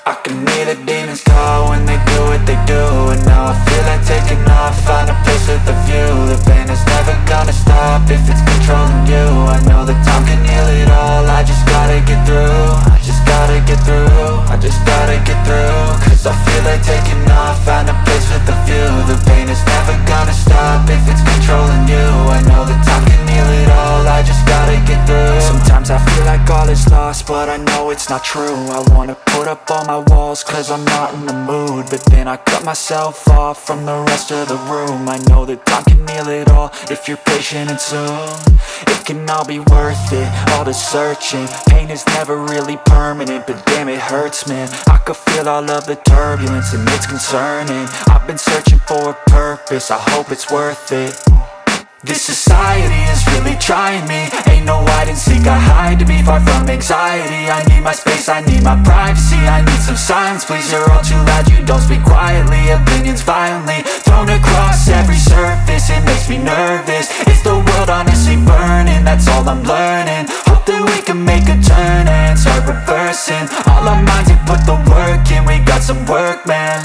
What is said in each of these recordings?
I can hear the demons call when they do what they do. And now I feel like taking off, find a place with a view. The pain is never gonna stop if it's controlling you. I know that time can heal it all, I just gotta get through. I just gotta get through, I just gotta get through. Cause I feel like taking off, find a place with a view. The pain is never gonna stop if it's controlling you. I know that time can heal it all, I just gotta get through. Sometimes I feel like all is lost, but I know it's not true. I wanna put up all my walls cause I'm not in the mood, but then I cut myself off from the rest of the room. I know that time can heal it all if you're patient and soon it can all be worth it, all the searching. Pain is never really permanent, but damn it hurts, man. I could feel all of the turbulence and it's concerning. I've been searching for a purpose, I hope it's worth it. This society is really trying me. Ain't no hide and seek, I hide to be far from anxiety. I need my space, I need my privacy. I need some silence, please, you're all too loud. You don't speak quietly, opinions violently thrown across every surface. It makes me nervous, is the world honestly burning? That's all I'm learning. Hope that we can make a turn and start reversing all our minds and put the work in. We got some work, man.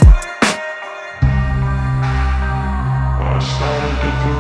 I started to grow.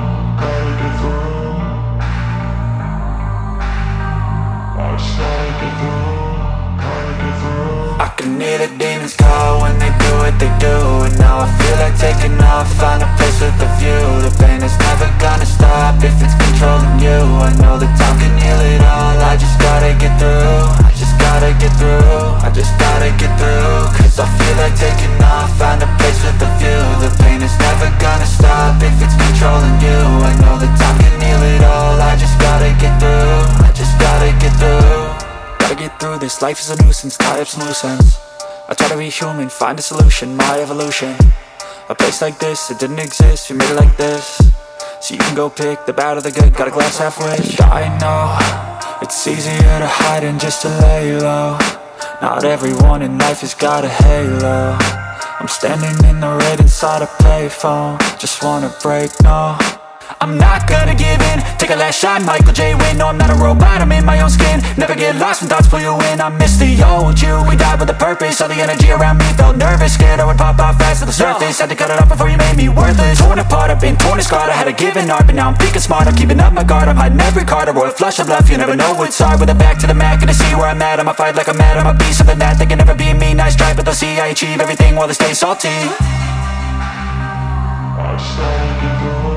I can hear the demons call when they do what they do. And now I feel like taking off, find a place with a view. The pain is never gonna stop if it's controlling you. I know that time can heal it all, I just gotta get through. I just gotta get through, I just gotta get through. Cause I feel like taking off, find a place with a view. The pain is never gonna stop if it's controlling you. I know that time can heal it all, I just gotta get through. I just gotta get through. Gotta get through this, life is a nuisance, tie up some loose ends. I try to be human, find a solution, my evolution. A place like this, it didn't exist, we made it like this. So you can go pick the bad or the good, got a glass halfway. I know, it's easier to hide than just to lay low. Not everyone in life has got a halo. I'm standing in the red inside a payphone, just wanna break, no. I'm not gonna give in, take a last shot, Michael J. Win. No, I'm not a robot, I'm in my own skin. Never get lost when thoughts pull you in. I miss the old you, we died with a purpose. All the energy around me felt nervous, scared I would pop out fast to the surface. Had to cut it off before you made me worthless. Torn apart, I've been torn and scarred. I had a given art, but now I'm thinking smart. I'm keeping up my guard, I'm hiding every card. A royal flush of love, you never know what's hard. With a back to the mat, gonna see where I'm at. I'ma fight like I'm mad, I'ma be something that they can never be me. Nice try, but they'll see I achieve everything while they stay salty. I started to grow.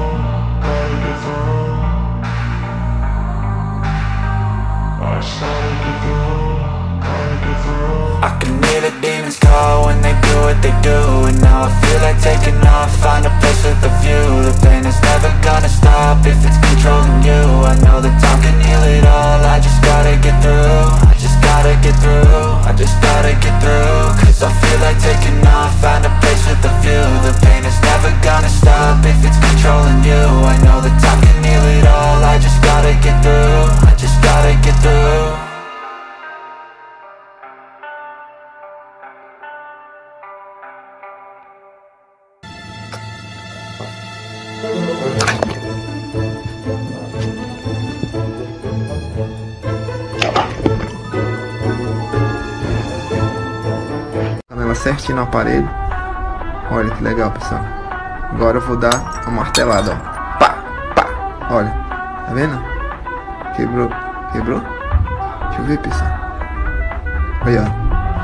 I can hear the demons call when they do what they do. And now I feel like taking off, find a place with a view. The pain is never gonna stop if it's controlling you. I know that time can heal it all, I just gotta get through. I just gotta get through, I just gotta get through. Cause I feel like taking off, find a place with a view. The pain is never gonna stop if it's controlling you. I know that time can heal it all, I just gotta get through. I just gotta get through. Ela certinho no aparelho. Olha que legal, pessoal. Agora eu vou dar uma martelada, ó. Pá, pá. Olha, tá vendo? Quebrou, quebrou? Deixa eu ver, pessoal. Olha, ó.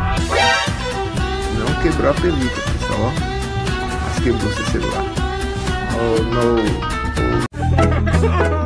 Não quebrou a película, pessoal, ó. Mas quebrou seu celular. Oh, no. Oh.